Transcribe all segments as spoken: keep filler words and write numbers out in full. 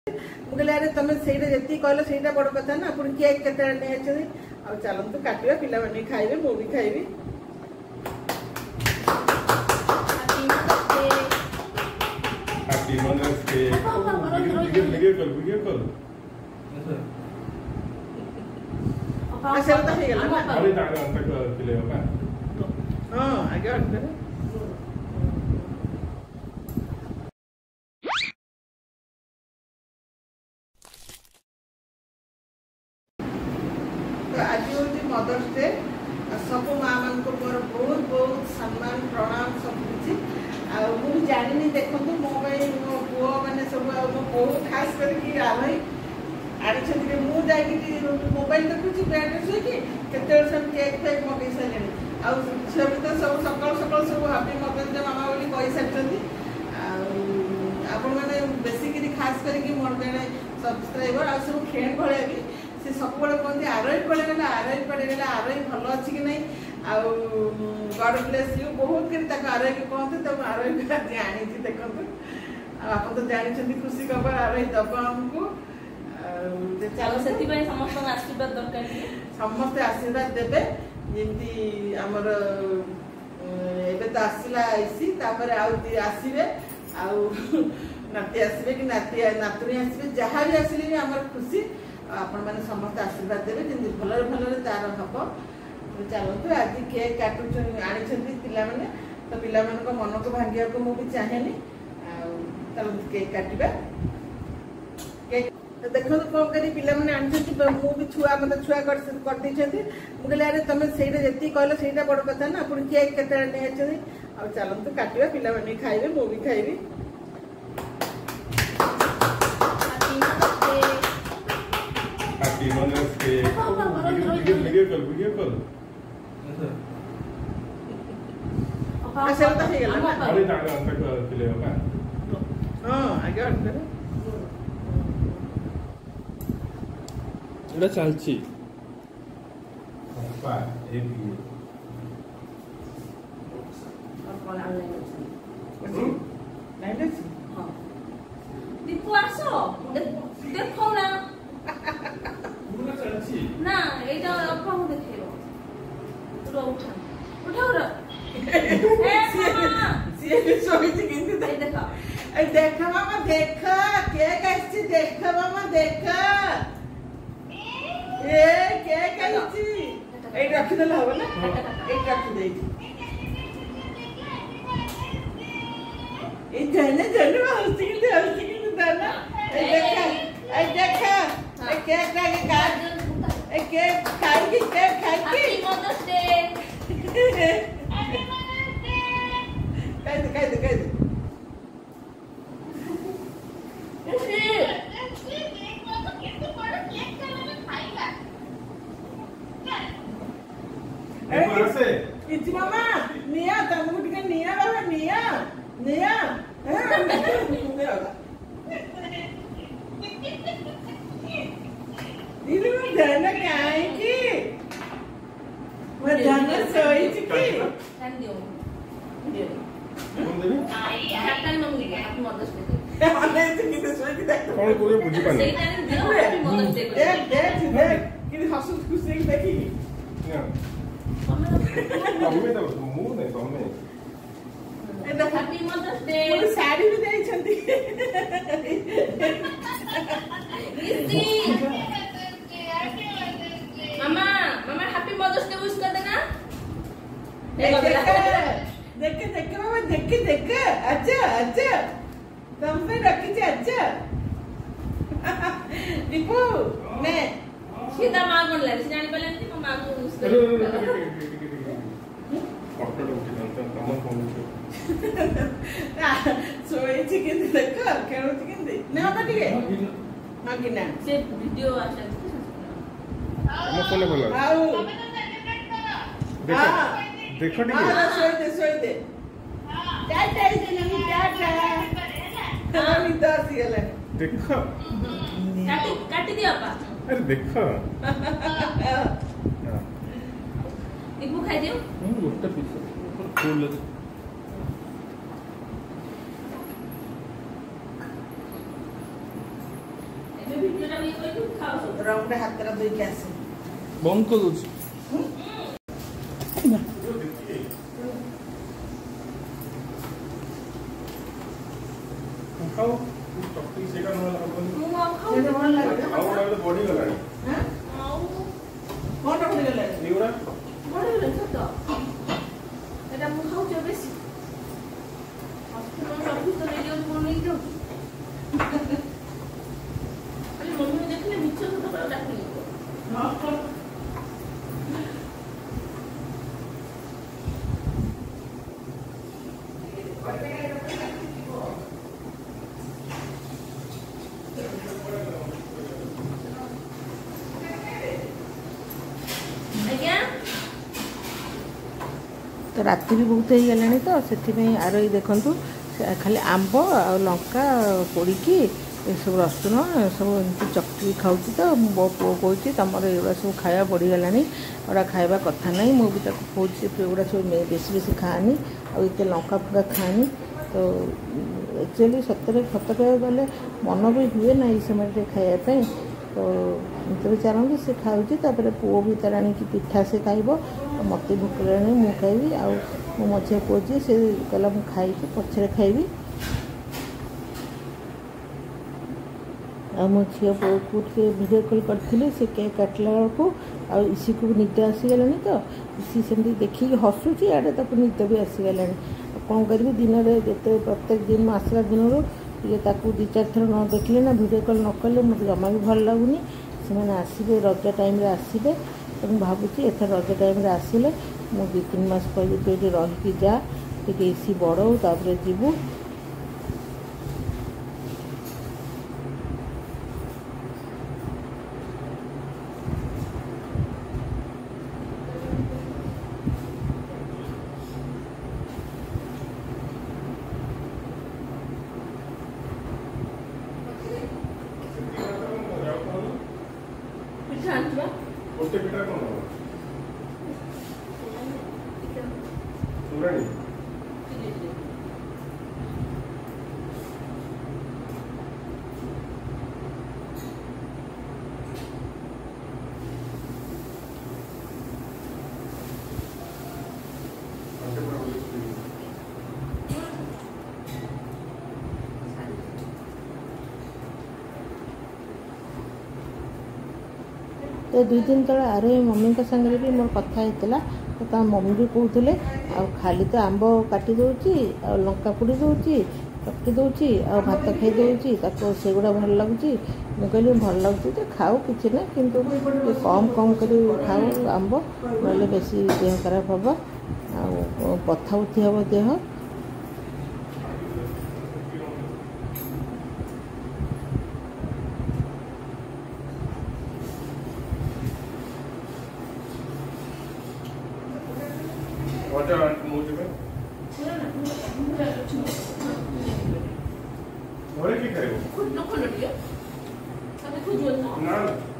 मुझे अरे तुम से कहल से बड़ कथा ना पुणी केक के चलतु काटा पिला खाइबे मु भी खाइबी। Happy mother's day. Video video call video call अच्छा तो हे गेला ना अरे दादा अंत पिले होगा हां आगे हट तो आज हूँ मदर्स डे सब माँ मान बहुत बहुत सम्मान प्रणाम सब किसी मुझे जानी देखो मो मो पुओ मैंने सब मो बो खास करके आरोही आनी मुझे मोबाइल देखुची बेड शोकी केत सब केक फेक मगई सारे आए तो सब सकाल सकाल सब हैप्पी मदर्स डे मामा बोली कही सारी आपण मैंने बेसिकली खास करके मोर जड़े सब्सक्राइबर आ सब फ्रेंड भाया भी से सब कहते आरोही पड़े गला आरोही पड़े गला आरोही भल अच्छी कि नहीं गॉड ब्लेस यू बहुत कर आरोही के कहते तब आरोही जानी देखो आप तो जानते खुशी खबर आरोही दब आमको चलो समस्त आशीर्वाद दरकार समस्ते आशीर्वाद देवे जमी आमर एबे तो आसला आईसी तापर आसवे नाती आसवे कि नाती नातुणी आसवे जहाँ भी आसिले भी आमर खुशी आपण मैंने समस्त आशीर्वाद देवे जमी भल भल तार हम चलतु आज केक काटु आनी पिला मैंने तो पिला मन को भांगा को मुझे चाहेनी चलते केक काटा केक देखो कौन करी पिला मैंने आनी मुझे छुआ मत छुआ कर मुझे अरे तुम से कहल से बड़ कथा ना पुणी केक के चलतु काटा पिला खाइबे मु भी खाइबी। Happy mother's day. Video video call video call अच्छा तो हे गेला ना अरे दादा अंत पिले होगा हां आगे हट এটা চালছি পা এই দিয়ে और कॉल ऑनलाइन अच्छा लाइन আছে हां दीपू आसो देखो ना পুরো চালছি না এটা আপা হু দেখেলো পুরো উঠা উঠা উঠা এ মামা সিয়ে সোইছি কিন্তু এই দেখো এই দেখা মামা দেখা কেক আসছে দেখা মামা দেখা ए केक आइছি এই রাখি দিলে হবে না এই রাখি দেই এই জানে জানে হস্তি কিন্তু হস্তি কিন্তু দানা এই দেখা এই দেখা এই কেক রাখি কাট এই কেক খাই কি কেক খাই কি happy mother's day happy mother's day কাই দে কাই দে কাই দে इति मामा निया तमको टिके निया बाबा निया निया दीदी मैं जाना काहे की मैं जाना सोई थी की थैंक यू दे कौन देबे happy mummy happy mother's day हमने तो किते सोई की देख कौन कोई बुझी पानी सही टाइम दियो हैप्पी मदर्स डे देख देख देख कि हंस खुशी देखी ना मम्मी तो मुंह नहीं मम्मी एदा हैप्पी मदर्स डे पूरी साड़ी भी देई छंती इसी मामा मामा हैप्पी मदर्स डे विश कर देना देख देख देख मामा देख देख अच्छा अच्छा तुम पे रखी थी अच्छा दीपू मैं सीधा मां कोन लागे जानि पले नहीं मां को विश कर फोटो उठी जानते हम फोन सोई थी कि देख खेलो थी कि ना तो ठीक है हां कि ना से वीडियो आछन हम फोन बोला आओ देखो देखो ठीक हां सोई दे सोई दे हां टाटा इसे नहीं टाटा हां मितासी गले देखो काटी काटी दियो अपा अरे देखो दीपू खाई दियो हम गोटा पीस फूल ଭିଡ଼ିଓଟା ଇଏ କରିକି ଖାଅ ସବୁ। ରଙ୍ଗରେ ହାତଟା ଧୋଇକି ଆସେ। ବନ୍ଦ କରିଦଉଛି। ଖାଉ ଚକଟି ସେଇଟା ନହେଲେ ହବନି। ମୁଁ ଆଉ ସେଇଟା ଭଲ ଲାଗେ। ଆଉ ଗୋଟେ ବଢିଗଲାଣି। ହାଁ? ଆଉ କଣଟା ବଢିଗଲାଣି? ଏଗୁଡ଼ା ବଢ଼ିଗଲାଣି ସତ। ଏଇଟା ମୁଁ ଖାଉଛି ଆଉ ବେଶୀ। ହସ୍ପିଟାଲ ଅଫିସ ତ ନେଇଯାଉଛି ମୁଁ ନେଇକି ଯାଉଛି। ଖାଲି ମମ୍ମୀକୁ ଦେଖିଲେ ମିଛ ସତ କହିବାକୁ ଡାକି ନେଇଯିବ। ଆଜ୍ଞା ତ ରାତି ବି ବହୁତ ହେଇଗଲାଣି ତ ସେଥିପାଇଁ ଆର ଏଇ ଦେଖନ୍ତୁ ଖାଲି ଆମ୍ବ ଆଉ ଲଙ୍କା ପୋଡ଼ିକି ଏସବୁ ରସୁଣ ସବୁ ଏମିତି ଚକଟିକି ଖାଉଛି। ତ ମୋ ପୁଅ କହୁଛି ତମର ଏଗୁଡ଼ା ସବୁ ଖାଇବା ବଢ଼ିଗଲାଣି, ଏଗୁଡ଼ା ଖାଇବା କଥା ନାହିଁ। ମୁଁ ବି ତାକୁ କହୁଛି ଏଗୁଡ଼ା ସବୁ ବେଶୀ ବେଶୀ ଖାଆନି ଆଉ ଏତେ ଲଙ୍କା ଫଙ୍କା ଖାଆନି। ତ ଆକ୍ଚୁଆଲି ସତରେ ସତ କହିବାକୁ ଗଲେ ମନ ବି ହୁଏ ନା ଏଇ ସମୟରେ ଖାଇବା ପାଇଁ। ତ ଏମିତି ବିଚାରନ୍ତି ସେ ଖାଉଛି। ତାପରେ ପୁଅ ବି ତାର ଆଣିକି ପିଠା ସେ ଖାଇବ, ମୋତେ ଭୋକ ଲାଗିଲାଣି ମୁଁ ଖାଇବି। ଆଉ ମୋ ମଝିଆ ପୁଅ ଯିଏ ସେ କହିଲା ମୁଁ ଖାଇବି ପଛରେ ଖାଇବି। ଆଉ ମୋ ଝିଅ ପୁଅକୁ ଟିକେ ଭିଡ଼ିଓ କଲ୍ କରିଥିଲି, ସେ କେକ୍ କାଟିଲା ବେଳକୁ ଆଉ ଇସିକୁ ବି ନିଦ ଆସିଗଲାଣି। ତ ଇସି ସେମିତି ଦେଖିକି ହସୁଛି, ଆଡ଼େ ତାକୁ ନିଦ ବି ଆସିଗଲାଣି। ଆଉ କ'ଣ କରିବି, ଦିନରେ ଯେତେ ପ୍ରତ୍ୟେକ ଦିନ ଆସିଲା ଦିନରୁ ଟିକେ ତାକୁ ଦୁଇ ଚାରି ଥର ନ ଦେଖିଲେ ନା ଭିଡ଼ିଓ କଲ୍ ନ କଲେ ମୋତେ ଜମା ବି ଭଲ ଲାଗୁନି। ସେମାନେ ଆସିବେ ରଜ ଟାଇମ୍ରେ ଆସିବେ, ତ ମୁଁ ଭାବୁଛି ଏଥର ରଜ ଟାଇମ୍ରେ ଆସିଲେ ମୁଁ ଦୁଇ ତିନି ମାସ କହିବି ତୁ ଏଠି ରହିକି ଯା, ଟିକେ ଇସି ବଡ଼ ହଉ ତାପରେ ଯିବୁ। ପିଠା ଆଣିଥିବା ଗୋଟେ ପିଠା କ'ଣ ହବ? ସୁରାଣୀ ତ ଦୁଇ ଦିନ ତଳେ ଆର ମମ୍ମିଙ୍କ ସାଙ୍ଗରେ ବି ମୋର କଥା ହେଇଥିଲା। ତ ତା ମମ୍ମି ବି କହୁଥିଲେ ଆଉ ଖାଲି ତ ଆମ୍ବ କାଟି ଦେଉଛି ଆଉ ଲଙ୍କା ପୋଡ଼ି ଦେଉଛି ଚକଟି ଦେଉଛି ଆଉ ଭାତ ଖାଇ ଦେଉଛି, ତାକୁ ସେଗୁଡ଼ା ଭଲ ଲାଗୁଛି। ମୁଁ କହିଲି ଭଲ ଲାଗୁଛି ତ ଖାଉ କିଛି ନାହିଁ, କିନ୍ତୁ ଟିକେ କମ୍ କମ୍ କରି ଖାଉ ଆମ୍ବ, ନହେଲେ ବେଶୀ ଦେହ ଖରାପ ହେବ ଆଉ ବଥା ଉଠି ହେବ ଦେହ। ଅଜା ମୁଁ ଯିବେ ଘରେ କି ଖାଇବ? ଖୋଲ ଖୋଲ ଟିକେ ତମେ ଖୋଜିବ ନା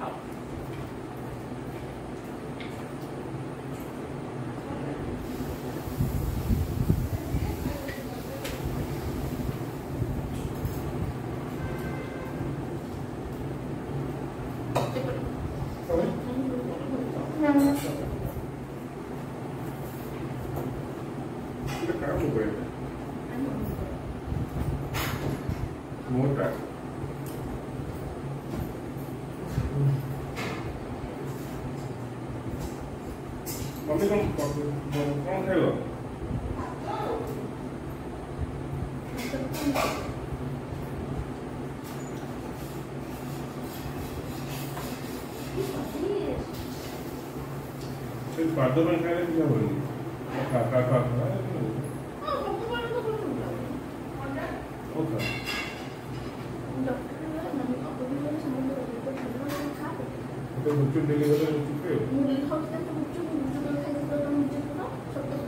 मोटा मम्मी कौन कौन खाइबो? सिर्फ बादों में खाए क्या बोलेंगे? खा खा खा खा तो मुझे डिलीवर हो चुके हो मुझे हफ्ते तो मुझे मुझे तो खाने को तो मुझे तो सब तो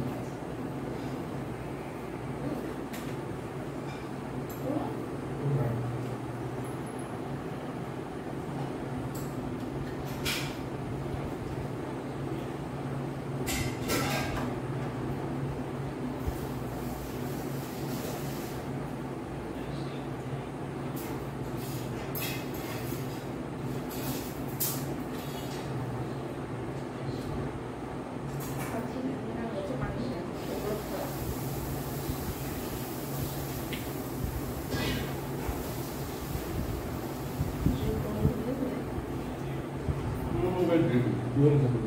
मोबाइल ड्रिल दोन सब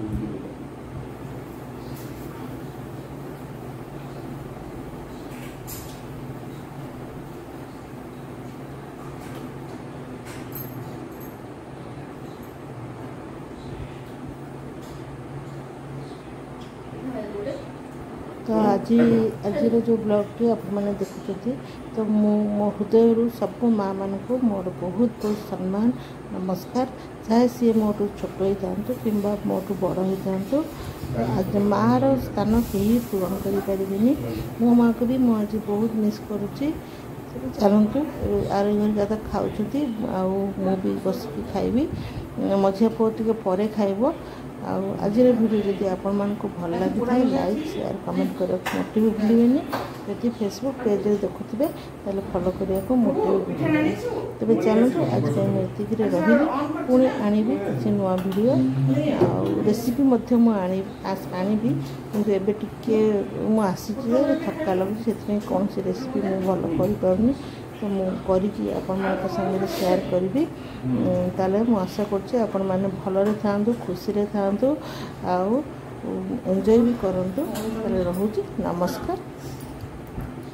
तो आज आज जो ब्लॉग टी आप मैंने देखुं तो मो हृदय सब माँ मान को मोर बहुत बहुत सम्मान नमस्कार चाहे सी मोटू छोट होता कि मोटू बड़ होता आज माँ रो स्थान कहीं पूरण करें मो माँ को भी मुझे बहुत मिस करुच्ची चलतु आर घर तो खाऊँ आ बसिक खाइबी मझिया पुओ टे पर खाइब आज वीडियो जदि आपण मानक भल लगी था लाइक शेयर कमेंट करने मोटे भी भूलें जदि फेसबुक पेज देखुए ताले फॉलो करने को मोटे भी भूलें तेज चलते आज एतिक रही पुणी आनी किसी नुआ वीडियो रेसिपी आनीबी कि एबे टिके मुझे थका लगुच से कौन सी रेसिपी मुझे भल कर तो मुझे करके शेयर करी ताले मु आशा करछे आपण माने भलरे थांतु खुशी रे थांतु आउ एंजॉय भी करंतु ताले रहूची नमस्कार।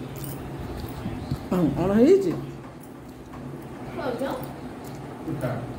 हो गया।